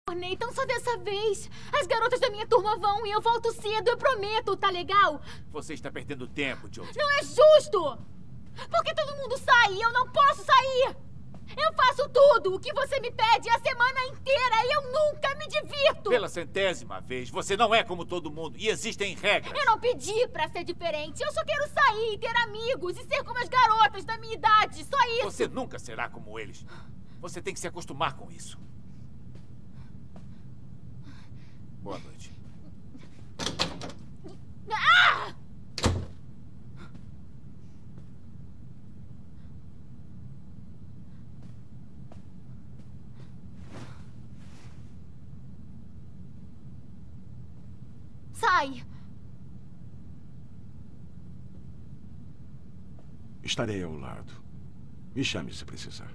Nathan, só dessa vez. As garotas da minha turma vão e eu volto cedo, eu prometo, tá legal? Você está perdendo tempo, Jodie. Não é justo! Porque todo mundo sai e eu não posso sair! Eu faço tudo o que você me pede a semana inteira e eu nunca me divirto! Pela 100ª vez, você não é como todo mundo e existem regras. Eu não pedi pra ser diferente. Eu só quero sair e ter amigos e ser como as garotas da minha idade. Só isso. Você nunca será como eles. Você tem que se acostumar com isso. Boa noite. Ah! Sai! Estarei ao lado. Me chame se precisar.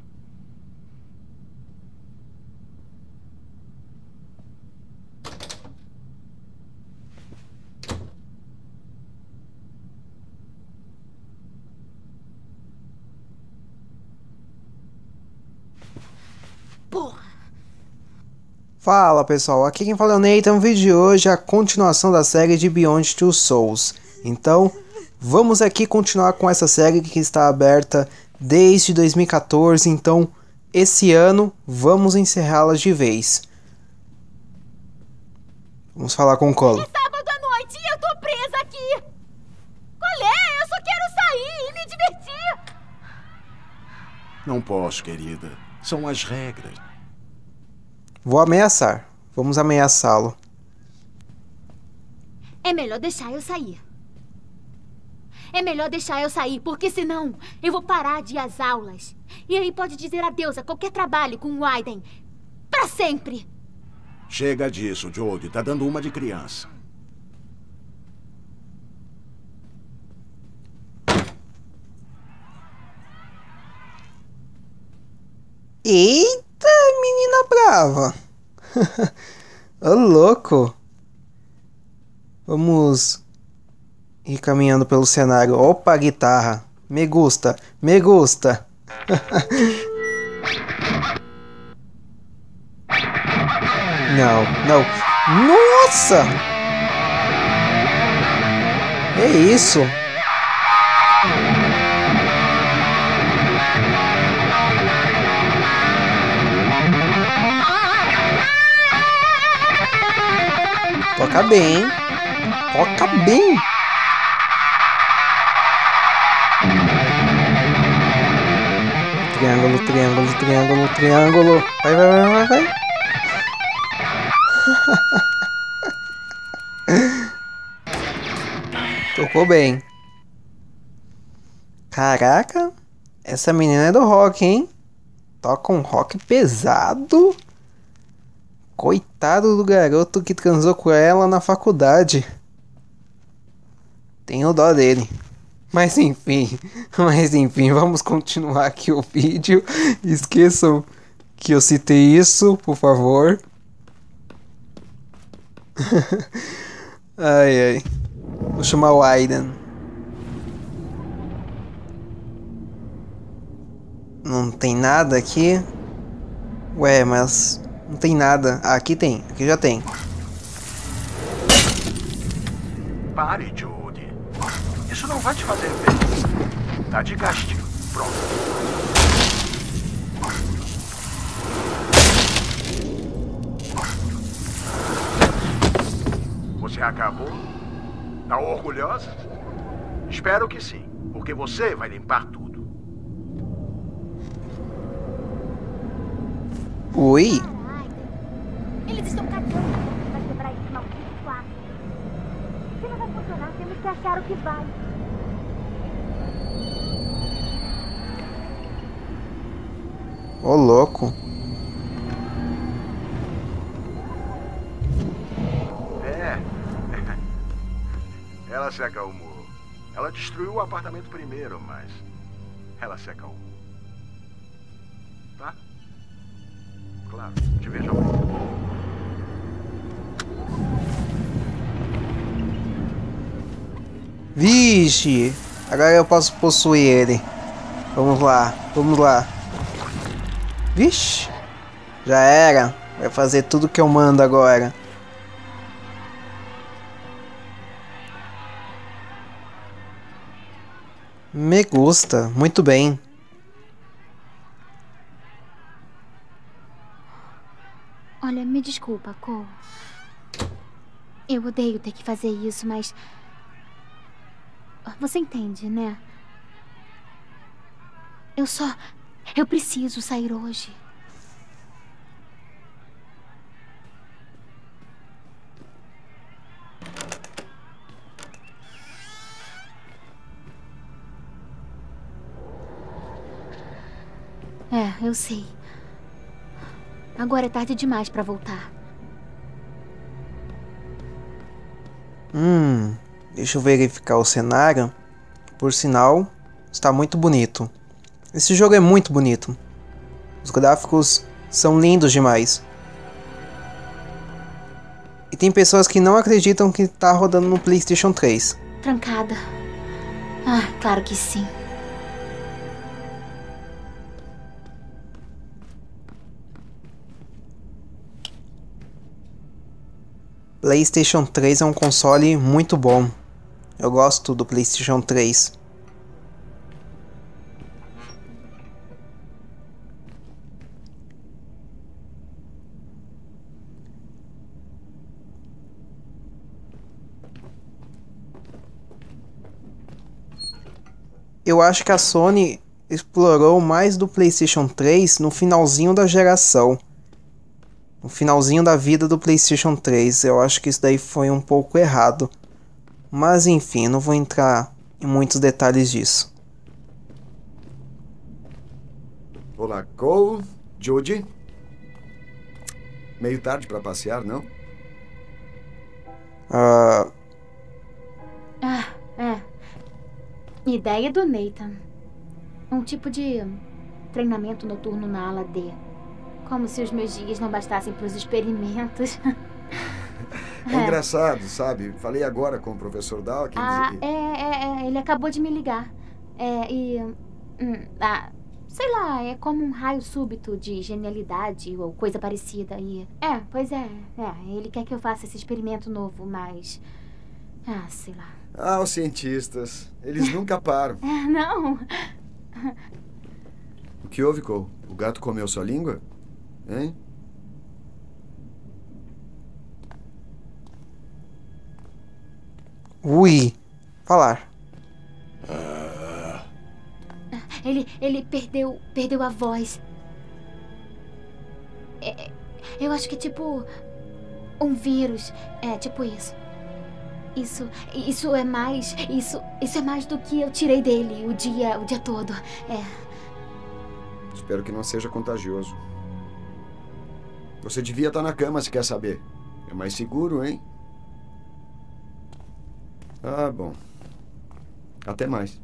Porra! Fala pessoal, aqui quem fala é o Nathan. O vídeo de hoje é a continuação da série de Beyond Two Souls. Então, vamos aqui continuar com essa série que está aberta desde 2014. Então, esse ano, vamos encerrá-la de vez. Vamos falar com o Colo. É sábado à noite e eu tô presa aqui! Qual é? Eu só quero sair e me divertir! Não posso, querida. São as regras. Vou ameaçar. Vamos ameaçá-lo. É melhor deixar eu sair. É melhor deixar eu sair, porque senão eu vou parar de ir às aulas. E aí pode dizer adeus a qualquer trabalho com o Aiden. Pra sempre! Chega disso, Jodie. Tá dando uma de criança. Eita, menina brava. Ô louco. Vamos ir caminhando pelo cenário. Opa, guitarra. Me gusta, me gusta. Não, não. Nossa! É isso? Toca bem, hein? Toca bem. Triângulo, triângulo, triângulo, triângulo. Vai, vai, vai, vai, vai. Tocou bem. Caraca, essa menina é do rock, hein? Toca um rock pesado. Coitado do garoto que transou com ela na faculdade. Tenho dó dele. Mas enfim, vamos continuar aqui o vídeo. Esqueçam que eu citei isso, por favor. Ai, ai. Vou chamar o Aiden. Não tem nada aqui? Ué, mas... não tem nada. Ah, aqui tem. Aqui já tem. Pare, Jodie. Isso não vai te fazer bem. Tá de castigo. Pronto. Você acabou? Tá orgulhosa? Espero que sim, porque você vai limpar tudo. Oi? Eles estão cagando pra quebrar esse maldito quarto. Se não vai funcionar, temos que achar o que vai. Ô, louco. É. Ela se acalmou. Ela destruiu o apartamento primeiro, mas ela se acalmou. Tá? Claro, te vejo amanhã. Vixe. Agora eu posso possuir ele. Vamos lá, vamos lá. Vixe. Já era. Vai fazer tudo que eu mando agora. Me gusta, muito bem. Olha, me desculpa, Cole. Eu odeio ter que fazer isso, mas... Você entende, né? Eu preciso sair hoje. É, eu sei. Agora é tarde demais pra voltar. Deixa eu verificar o cenário. Por sinal, está muito bonito. Esse jogo é muito bonito. Os gráficos são lindos demais. E tem pessoas que não acreditam que está rodando no PlayStation 3. Trancada. Ah, claro que sim. PlayStation 3 é um console muito bom. Eu gosto do PlayStation 3. Eu acho que a Sony explorou mais do PlayStation 3 no finalzinho da geração. No finalzinho da vida do PlayStation 3. Eu acho que isso daí foi um pouco errado. Mas enfim, não vou entrar em muitos detalhes disso. Olá, Cole, Judy. Meio tarde para passear, não? É. Ideia do Nathan. Um tipo de treinamento noturno na ala D. Como se os meus dias não bastassem para os experimentos. É engraçado, sabe? Falei agora com o professor Dawkins e... Ele acabou de me ligar. Sei lá, é como um raio súbito de genialidade ou coisa parecida. Pois é. Ele quer que eu faça esse experimento novo, mas... sei lá. os cientistas. Eles nunca param. Não. O que houve, Cole? O gato comeu sua língua? Hein? Ui, falar. Ele perdeu a voz. Eu acho que é tipo um vírus. É tipo isso. Isso é mais do que eu tirei dele o dia todo. Espero que não seja contagioso. Você devia estar na cama se quer saber. É mais seguro, hein? Bom. Até mais.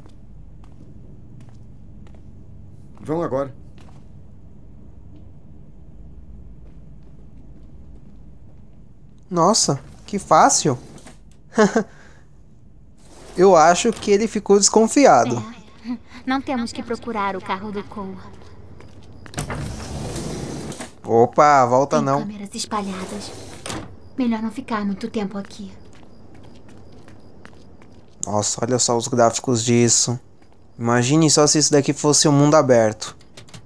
Vão agora. Nossa, que fácil. Eu acho que ele ficou desconfiado. Não temos que procurar o carro do Cole. Opa, volta Tem não. câmeras espalhadas. Melhor não ficar muito tempo aqui. Nossa, olha só os gráficos disso. Imagine só se isso daqui fosse um mundo aberto.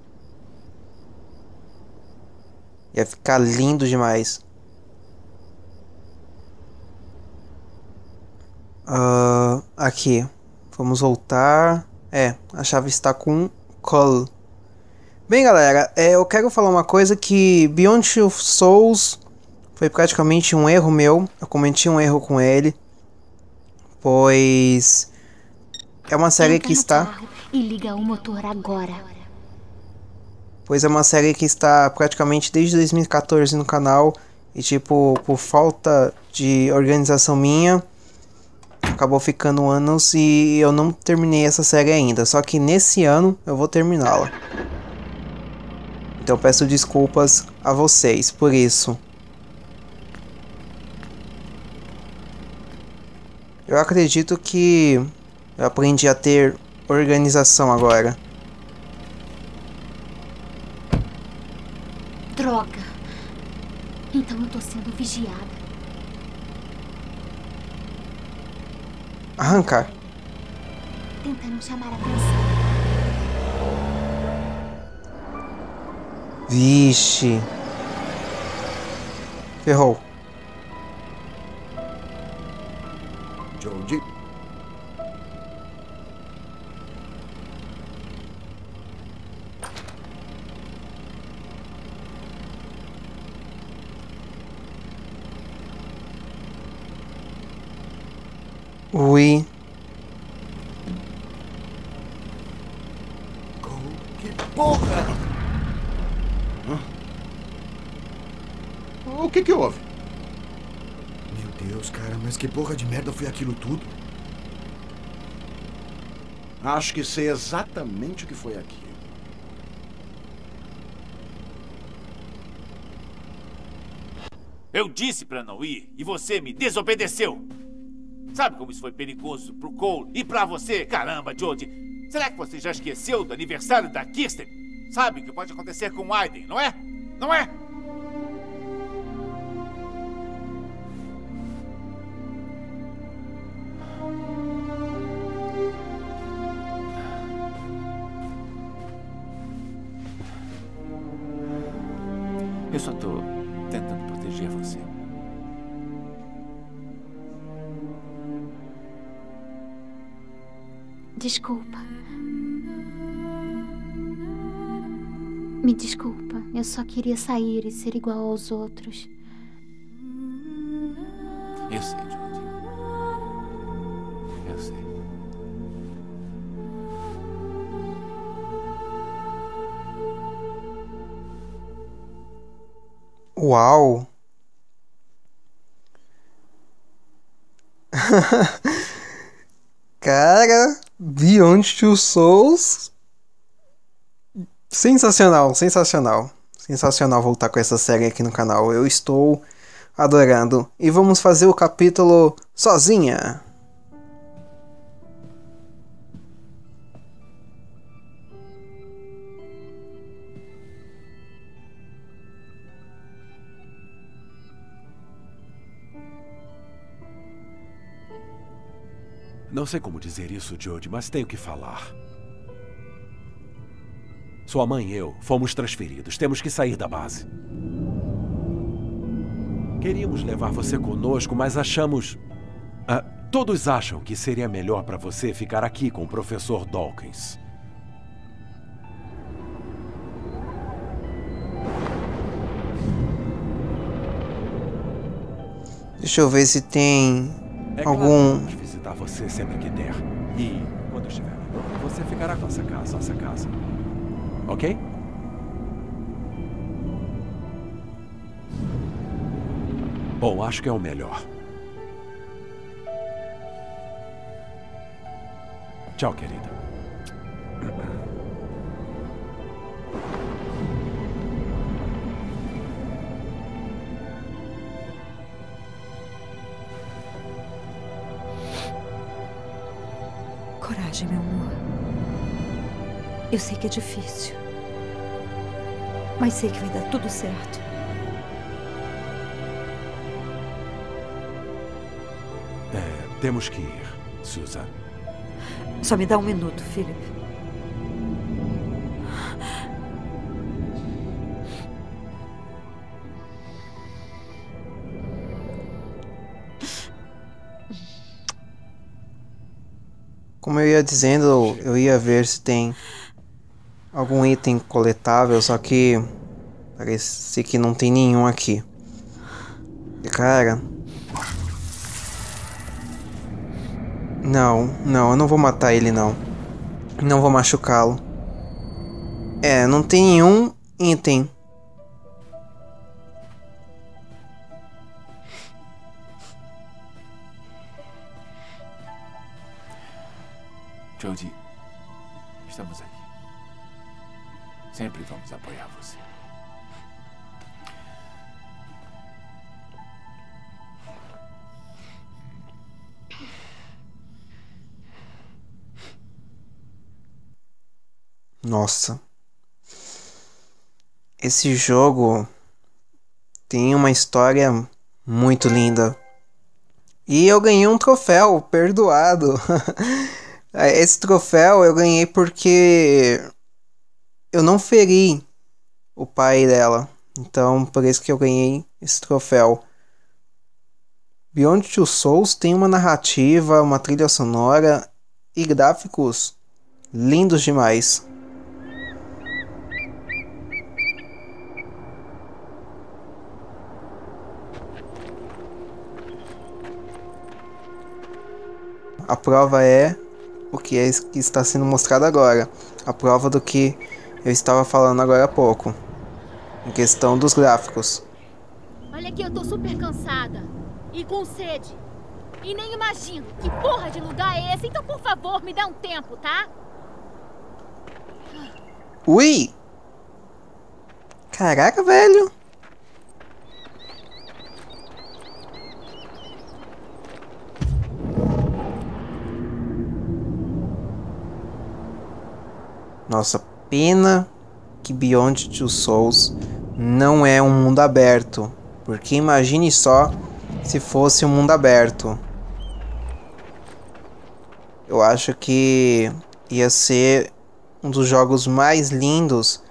Ia ficar lindo demais. Aqui. Vamos voltar. A chave está com Cole. Bem, galera, eu quero falar uma coisa que Beyond Two Souls foi praticamente um erro meu. Eu cometi um erro com ele. Pois é uma série que está... E liga o motor agora. Pois é uma série que está praticamente desde 2014 no canal. E tipo, por falta de organização minha, acabou ficando anos e eu não terminei essa série ainda. Só que nesse ano eu vou terminá-la. Então peço desculpas a vocês por isso. Eu acredito que eu aprendi a ter organização agora. Droga. Então eu tô sendo vigiada. Arrancar. Tentando chamar a atenção. Vixe. Ferrou. Jodie. Ui. Que porra! O que houve? Meu Deus, cara, mas que porra de merda foi aquilo tudo? Acho que sei exatamente o que foi aquilo. Eu disse pra não ir e você me desobedeceu. Sabe como isso foi perigoso pro Cole e pra você? Caramba, Jodie. Será que você já esqueceu do aniversário da Kirsten? Sabe o que pode acontecer com o Aiden, não é? Não é? Eu só tô tentando proteger você. Desculpa. Me desculpa. Eu só queria sair e ser igual aos outros. Eu sei, Jodie. Eu sei. Uau. Cara, Beyond Two Souls. Sensacional, sensacional. Sensacional voltar com essa série aqui no canal. Eu estou adorando. E vamos fazer o capítulo sozinha. Não sei como dizer isso, Jodie, mas tenho que falar. Sua mãe e eu fomos transferidos. Temos que sair da base. Queríamos levar você conosco, mas achamos... todos acham que seria melhor para você ficar aqui com o professor Dawkins. Deixa eu ver se tem É algum... claro, vamos visitar você sempre que der. E quando estiver pronto, você ficará com nossa casa. Ok? Bom, acho que é o melhor. Tchau, querida. Coragem, meu amor. Eu sei que é difícil. Mas sei que vai dar tudo certo. Temos que ir, Susan. Só me dá um minuto, Philip. Como eu ia dizendo, eu ia ver se tem algum item coletável, só que parece que não tem nenhum aqui. E, cara... Não, eu não vou matar ele, não. Não vou machucá-lo. Não tem nenhum item. Jodie, estamos aqui. Sempre vamos apoiar você. Nossa. Esse jogo tem uma história muito linda. E eu ganhei um troféu, perdoado. Esse troféu eu ganhei porque eu não feri o pai dela. Então, por isso que eu ganhei esse troféu. Beyond Two Souls tem uma narrativa, uma trilha sonora e gráficos lindos demais. A prova é o que está sendo mostrado agora. A prova do que eu estava falando agora há pouco. Em questão dos gráficos. Olha aqui, eu tô super cansada. E com sede. E nem imagino que porra de lugar é esse. Então, por favor, me dá um tempo, tá? Ui! Caraca, velho! Nossa, pena que Beyond Two Souls não é um mundo aberto. Porque imagine só se fosse um mundo aberto. Eu acho que ia ser um dos jogos mais lindos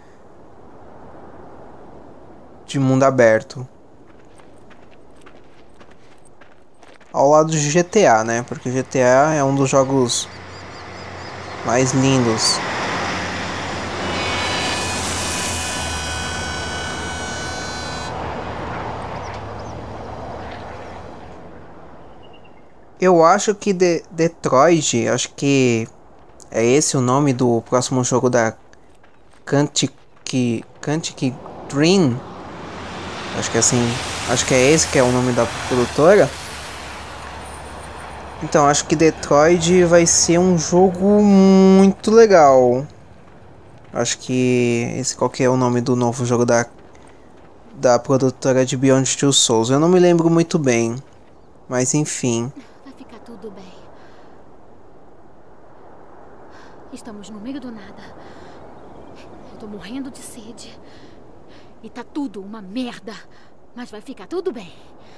de mundo aberto. Ao lado de GTA, né? Porque GTA é um dos jogos mais lindos. Eu acho que Detroit, acho que é esse o nome do próximo jogo da Quantic Dream. Acho que é assim, acho que é esse que é o nome da produtora. Então, acho que Detroit vai ser um jogo muito legal. Acho que esse qual que é o nome do novo jogo da produtora de Beyond Two Souls. Eu não me lembro muito bem, mas enfim. Tudo bem. Estamos no meio do nada. Eu tô morrendo de sede. E tá tudo uma merda. Mas vai ficar tudo bem.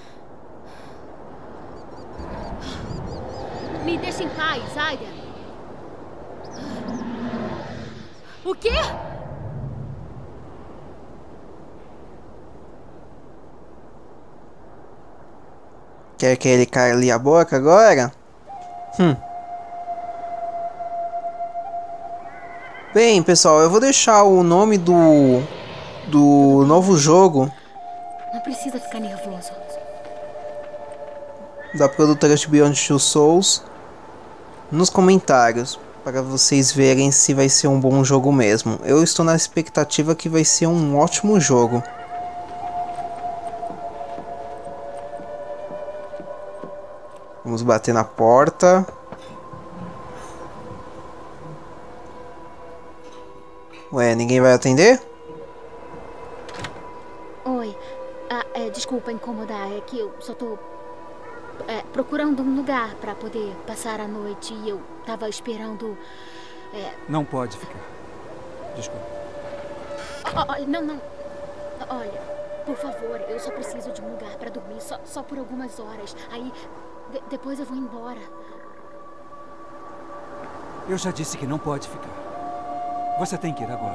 Me deixa em paz, Aiden. O quê? Quer que ele cale a boca agora? Bem, pessoal, eu vou deixar o nome do novo jogo. Não precisa ficar nervoso. Da produtora de Beyond Two Souls nos comentários, para vocês verem se vai ser um bom jogo mesmo. Eu estou na expectativa que vai ser um ótimo jogo. Vamos bater na porta. Ué, ninguém vai atender? Oi. Desculpa incomodar. É que eu só tô procurando um lugar pra poder passar a noite. E eu tava esperando... Não pode ficar. Desculpa. Não. Olha, por favor, eu só preciso de um lugar pra dormir. Só por algumas horas. Aí... depois eu vou embora. Eu já disse que não pode ficar. Você tem que ir agora.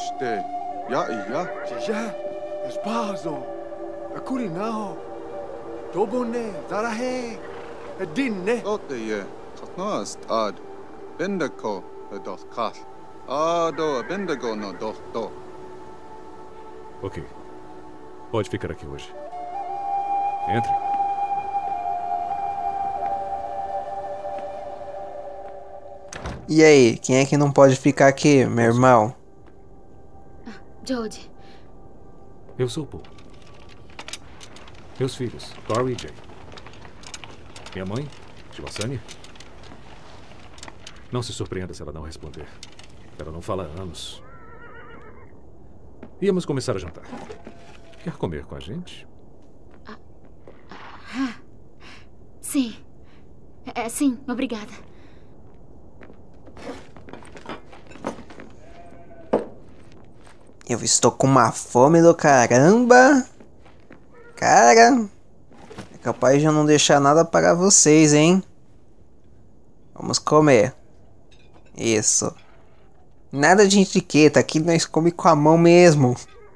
Ok. Pode ficar aqui hoje. Entre. E aí, quem é que não pode ficar aqui, meu irmão? Jodie. Eu sou o Paul. Meus filhos, Corey e Jay. Minha mãe, Shivasani. Não se surpreenda se ela não responder. Ela não fala há anos. Íamos começar a jantar. Quer comer com a gente? Sim. Sim, obrigada. Eu estou com uma fome do caramba. Cara, é capaz de eu não deixar nada para vocês, hein? Vamos comer. Isso. Nada de etiqueta, aqui nós comemos com a mão mesmo.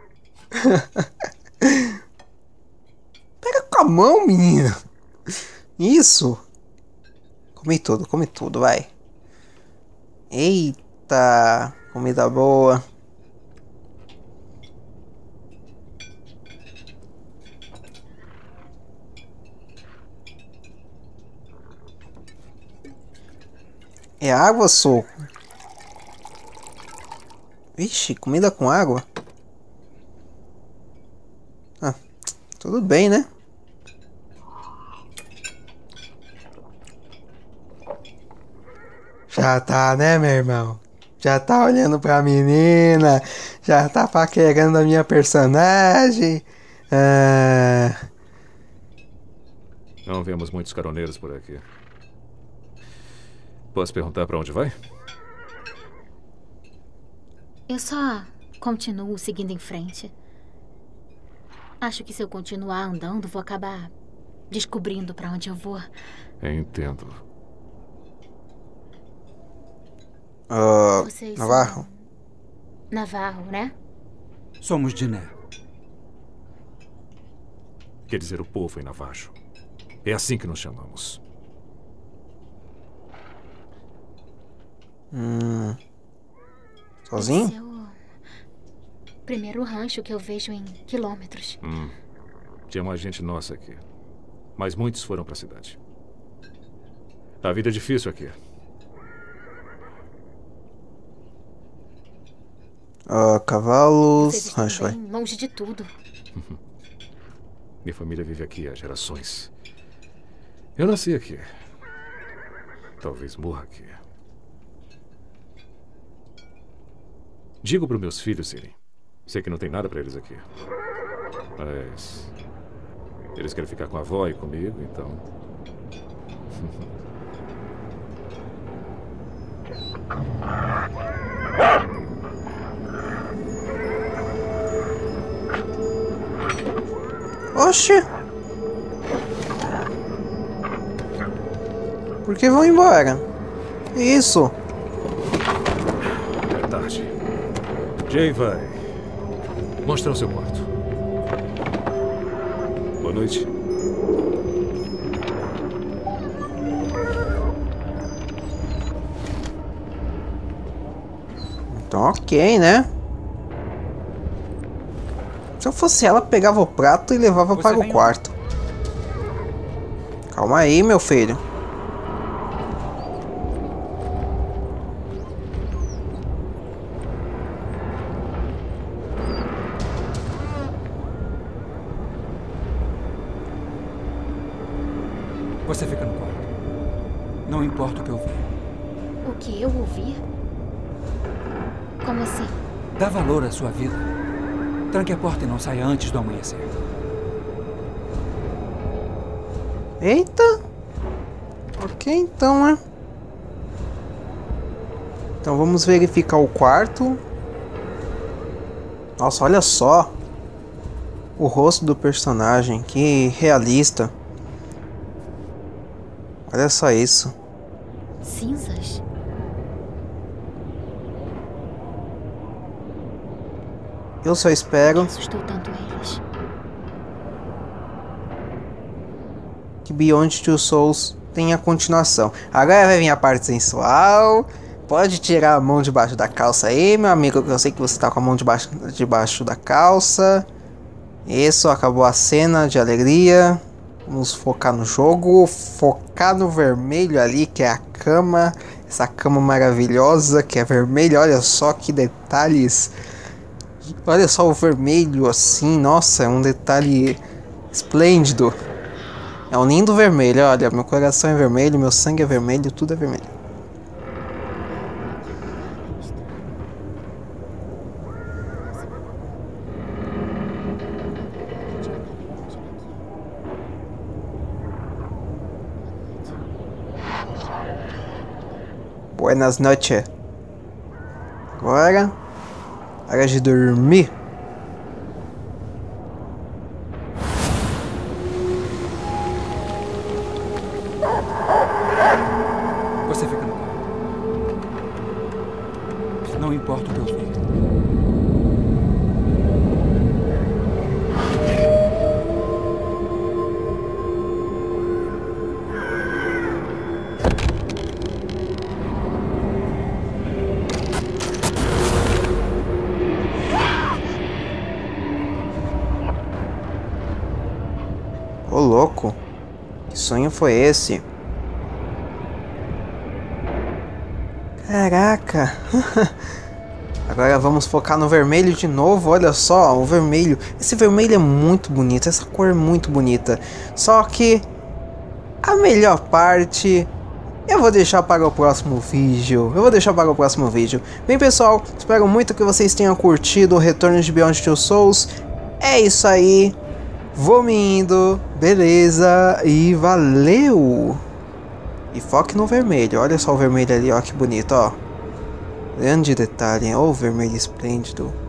Pega com a mão, menina. Isso. Come tudo, vai. Eita, comida boa. É água ou suco? Vixe, comida com água? Ah, tudo bem, né? Já tá, né, meu irmão? Já tá olhando pra menina, já tá paquerando a minha personagem. Não vemos muitos caroneiros por aqui. Posso perguntar pra onde vai? Eu só continuo seguindo em frente. Acho que se eu continuar andando, vou acabar descobrindo pra onde eu vou. Entendo. Vocês Navarro? são Navarro, né? Somos de Né. Quer dizer, o povo em Navajo. É assim que nos chamamos. Sozinho? Esse é o primeiro rancho que eu vejo em quilômetros. Tinha mais gente nossa aqui. Mas muitos foram pra cidade. A vida é difícil aqui. Cavalos, Vocês estão rancho, vai. bem longe de tudo. Minha família vive aqui há gerações. Eu nasci aqui. Talvez morra aqui. Digo para os meus filhos irem. Sei que não tem nada para eles aqui. Mas eles querem ficar com a avó e comigo, então... Oxi! Por que vão embora? Que isso? É tarde. Jay vai mostrar o seu quarto. Boa noite. Então ok, né? Se eu fosse ela, pegava o prato e levava para o quarto. Calma aí, meu filho. Você fica no quarto. Não importa o que eu vi. O que eu ouvi? Como assim? Dá valor à sua vida. Tranque a porta e não saia antes do amanhecer. Eita! Ok, então, né? Então vamos verificar o quarto. Nossa, olha só o rosto do personagem, que realista. Olha só isso. Cinzas? Eu só espero Assustou tanto eles. que Beyond Two Souls tenha continuação. Agora vai vir a parte sensual. Pode tirar a mão debaixo da calça aí, meu amigo, que eu sei que você tá com a mão debaixo da calça. Isso, acabou a cena de alegria. Vamos focar no jogo, focar no vermelho ali, que é a cama. Essa cama maravilhosa, que é vermelha, olha só que detalhes. Olha só o vermelho assim, nossa, é um detalhe esplêndido. É um lindo vermelho, olha, meu coração é vermelho, meu sangue é vermelho, tudo é vermelho. Buenas noches. Agora, hora de dormir. Ô, louco. Que sonho foi esse? Caraca. Agora vamos focar no vermelho de novo. Olha só, o vermelho. Esse vermelho é muito bonito. Essa cor é muito bonita. Só que a melhor parte eu vou deixar para o próximo vídeo. Bem, pessoal, espero muito que vocês tenham curtido o retorno de Beyond Two Souls. É isso aí. Vou me indo. Beleza. E valeu. E foque no vermelho. Olha só o vermelho ali, ó, que bonito, ó. Grande detalhe, hein? Ó, o vermelho esplêndido.